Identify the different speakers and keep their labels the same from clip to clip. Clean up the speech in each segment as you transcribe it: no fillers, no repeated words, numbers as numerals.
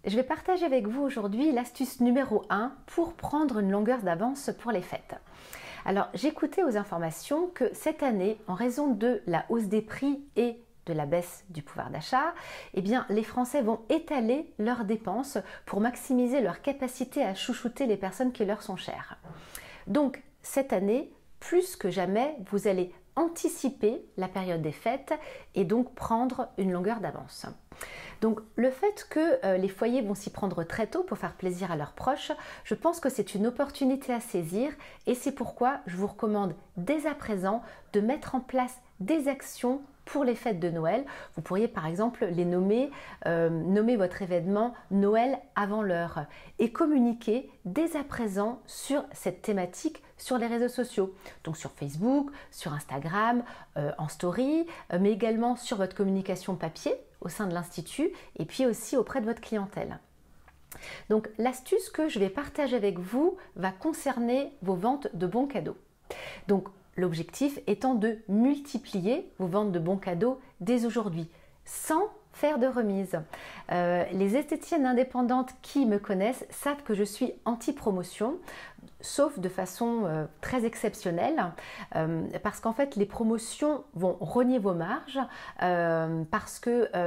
Speaker 1: Je vais partager avec vous aujourd'hui l'astuce numéro 1 pour prendre une longueur d'avance pour les fêtes. Alors, j'écoutais aux informations que cette année, en raison de la hausse des prix et de la baisse du pouvoir d'achat, eh bien, les Français vont étaler leurs dépenses pour maximiser leur capacité à chouchouter les personnes qui leur sont chères. Donc, cette année, plus que jamais, vous allez anticiper la période des fêtes et donc prendre une longueur d'avance. Donc le fait que les foyers vont s'y prendre très tôt pour faire plaisir à leurs proches, je pense que c'est une opportunité à saisir et c'est pourquoi je vous recommande dès à présent de mettre en place des actions pour les fêtes de Noël. Vous pourriez par exemple les nommer votre événement Noël avant l'heure et communiquer dès à présent sur cette thématique sur les réseaux sociaux, donc sur Facebook, sur Instagram, en story, mais également sur votre communication papier au sein de l'Institut et puis aussi auprès de votre clientèle. Donc l'astuce que je vais partager avec vous va concerner vos ventes de bons cadeaux. Donc l'objectif étant de multiplier vos ventes de bons cadeaux dès aujourd'hui, sans faire de remise. Les esthéticiennes indépendantes qui me connaissent savent que je suis anti-promotion, sauf de façon très exceptionnelle, parce qu'en fait les promotions vont rogner vos marges, parce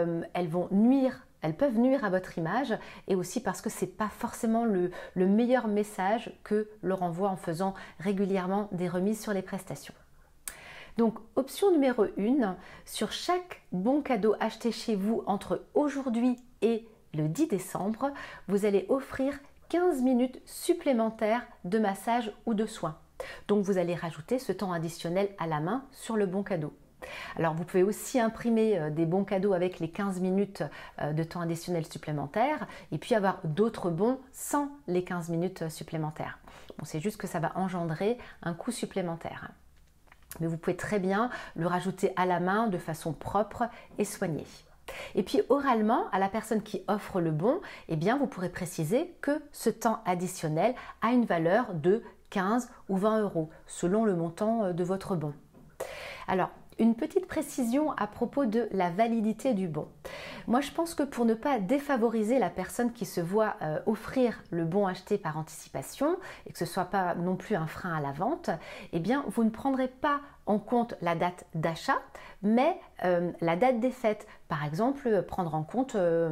Speaker 1: elles peuvent nuire à votre image et aussi parce que ce n'est pas forcément le meilleur message que l'on renvoie en faisant régulièrement des remises sur les prestations. Donc, option numéro 1, sur chaque bon cadeau acheté chez vous entre aujourd'hui et le 10 décembre, vous allez offrir 15 minutes supplémentaires de massage ou de soins. Donc, vous allez rajouter ce temps additionnel à la main sur le bon cadeau. Alors, vous pouvez aussi imprimer des bons cadeaux avec les 15 minutes de temps additionnel supplémentaires et puis avoir d'autres bons sans les 15 minutes supplémentaires. Bon, c'est juste que ça va engendrer un coût supplémentaire. Mais vous pouvez très bien le rajouter à la main de façon propre et soignée. Et puis oralement, à la personne qui offre le bon, eh bien, vous pourrez préciser que ce temps additionnel a une valeur de 15 ou 20 euros selon le montant de votre bon. Alors, une petite précision à propos de la validité du bon. Moi, je pense que pour ne pas défavoriser la personne qui se voit offrir le bon acheté par anticipation et que ce ne soit pas non plus un frein à la vente, eh bien, vous ne prendrez pas en compte la date d'achat, mais la date des fêtes. Par exemple, prendre en compte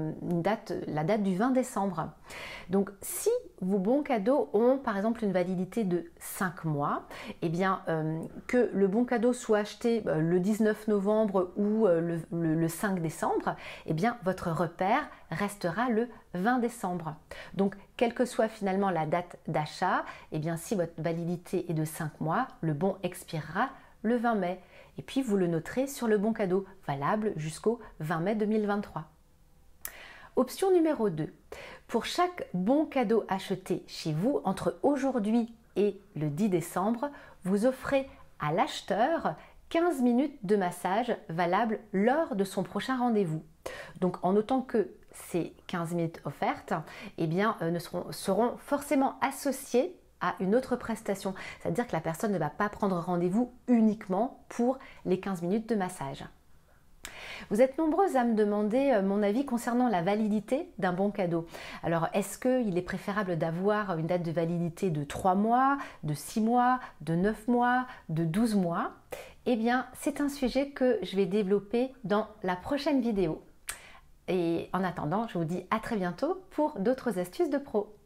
Speaker 1: la date du 20 décembre. Donc, si vos bons cadeaux ont par exemple une validité de 5 mois, eh bien, que le bon cadeau soit acheté le 19 novembre ou le 5 décembre, eh bien, votre repère restera le 20 décembre. Donc, quelle que soit finalement la date d'achat, eh bien, si votre validité est de 5 mois, le bon expirera le 20 mai. Et puis, vous le noterez sur le bon cadeau, valable jusqu'au 20 mai 2023. Option numéro 2. Pour chaque bon cadeau acheté chez vous entre aujourd'hui et le 10 décembre, vous offrez à l'acheteur 15 minutes de massage valable lors de son prochain rendez-vous. Donc, en notant que ces 15 minutes offertes eh bien, seront forcément associées à une autre prestation. C'est-à-dire que la personne ne va pas prendre rendez-vous uniquement pour les 15 minutes de massage. Vous êtes nombreuses à me demander mon avis concernant la validité d'un bon cadeau. Alors, est-ce qu'il est préférable d'avoir une date de validité de 3 mois, de 6 mois, de 9 mois, de 12 mois? Eh bien, c'est un sujet que je vais développer dans la prochaine vidéo. Et en attendant, je vous dis à très bientôt pour d'autres astuces de pro.